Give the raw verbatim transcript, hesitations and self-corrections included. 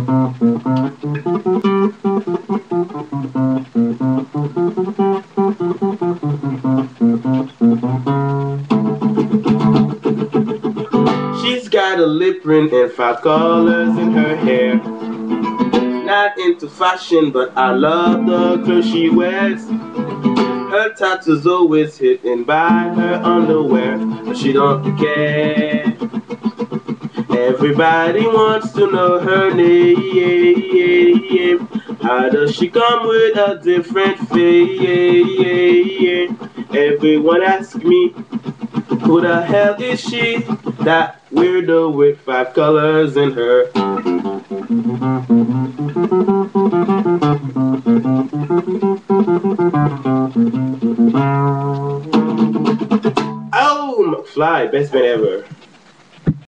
She's got a lip ring and five colors in her hair. Not into fashion, but I love the clothes she wears. Her tattoos always hidden by her underwear, but she don't care. Everybody wants to know her name. How does she come with a different face? Everyone asks me, who the hell is she? That weirdo with five colors in her. Oh, McFly, best band ever.